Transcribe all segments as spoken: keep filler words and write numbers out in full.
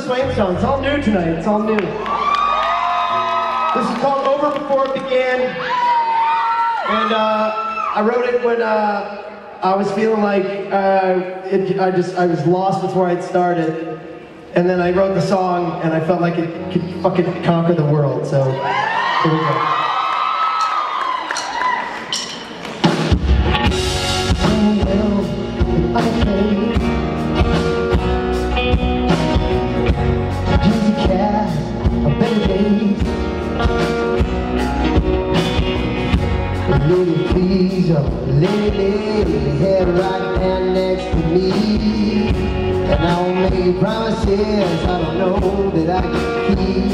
Swain song. It's all new tonight. It's all new. This is called Over Before It Began. And uh, I wrote it when uh, I was feeling like uh, it, I just I was lost before I'd started. And then I wrote the song and I felt like it could fucking conquer the world. So here we go. Lady, please, oh, lady, lay your head right down next to me. And I won't make you promises I don't know that I can keep.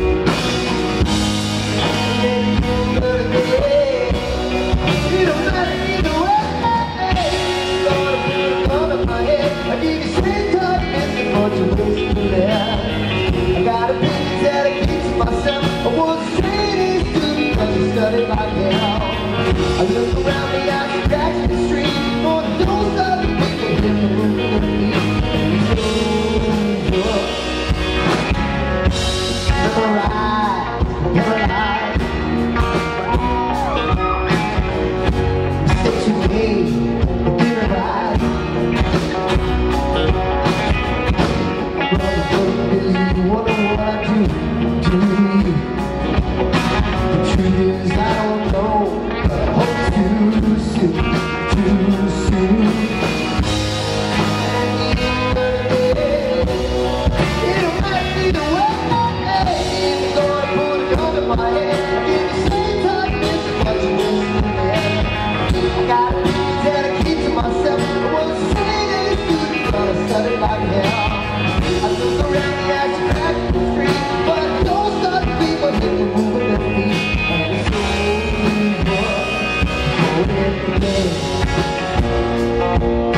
You don't matter either way. Lord, put a gun on my head. I give you sweet talk and a bunch of wasted there. I got opinions that I keep to myself. I was a straight student because I studied like hell. I look around the alley, back to the street, for those other people in the room with me. Memorize, memorize. Mistakes you made, give it right. Brother, brother, Billy, you wonder what I do to you. The truth is I don't know. Too soon, too soon. It don't matter either way. Lord, put a gun in my head. Give me same time, miss what you miss in there. I got opinions that I keep to myself. I was a straight student, but I studied like hell. I look around the action back to the street, but those other people hit the moving their feet. And it's so easy.